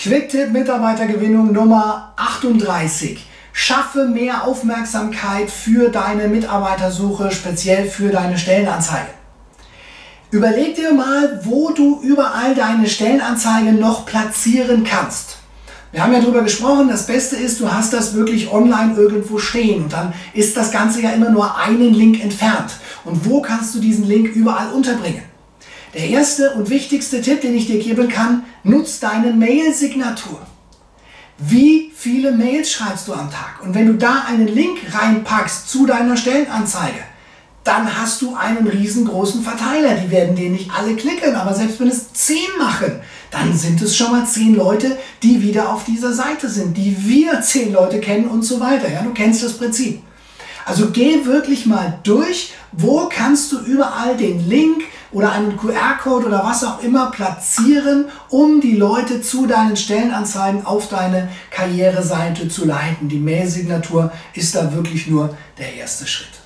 Quicktip Mitarbeitergewinnung Nummer 38. Schaffe mehr Aufmerksamkeit für deine Mitarbeitersuche, speziell für deine Stellenanzeige. Überleg dir mal, wo du überall deine Stellenanzeige noch platzieren kannst. Wir haben ja darüber gesprochen, das Beste ist, du hast das wirklich online irgendwo stehen und dann ist das Ganze ja immer nur einen Link entfernt. Und wo kannst du diesen Link überall unterbringen? Der erste und wichtigste Tipp, den ich dir geben kann, nutz deine Mail-Signatur. Wie viele Mails schreibst du am Tag? Und wenn du da einen Link reinpackst zu deiner Stellenanzeige, dann hast du einen riesengroßen Verteiler. Die werden den nicht alle klicken, aber selbst wenn es 10 machen, dann sind es schon mal 10 Leute, die wieder auf dieser Seite sind, die wieder 10 Leute kennen und so weiter. Ja, du kennst das Prinzip. Also geh wirklich mal durch, wo kannst du überall den Link oder einen QR-Code oder was auch immer platzieren, um die Leute zu deinen Stellenanzeigen auf deine Karriereseite zu leiten. Die Mail-Signatur ist da wirklich nur der erste Schritt.